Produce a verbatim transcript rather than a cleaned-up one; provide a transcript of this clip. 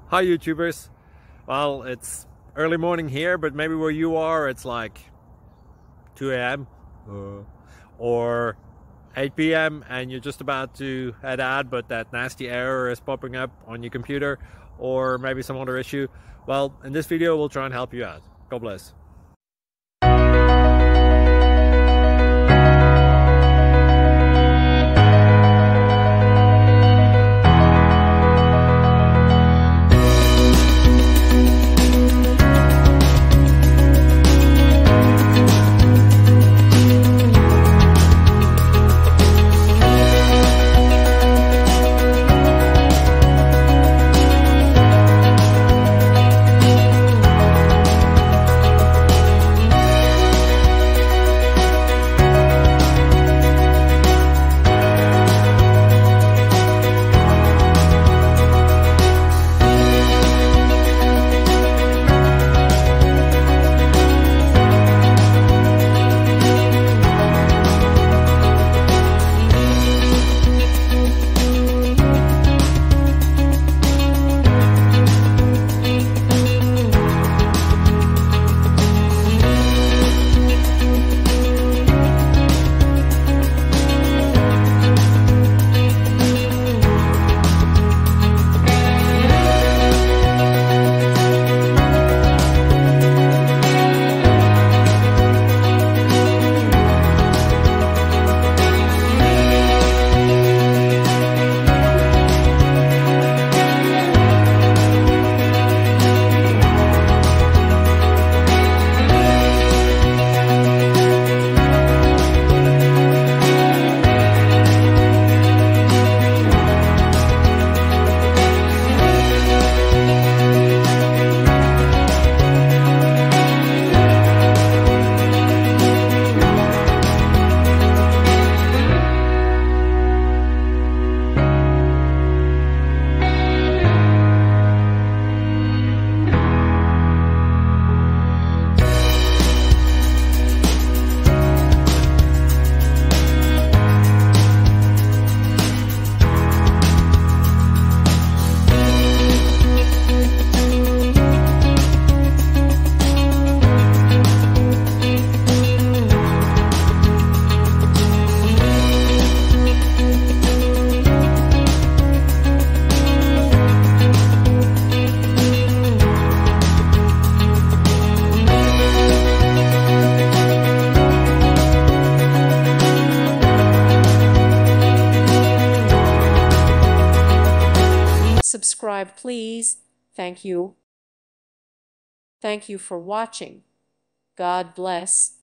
Hi YouTubers. Well, it's early morning here, but maybe where you are it's like two A M uh, or eight P M and you're just about to head out, but that nasty error is popping up on your computer, or maybe some other issue. Well, in this video we'll try and help you out. God bless. Subscribe, please. Thank you. Thank you for watching. God bless.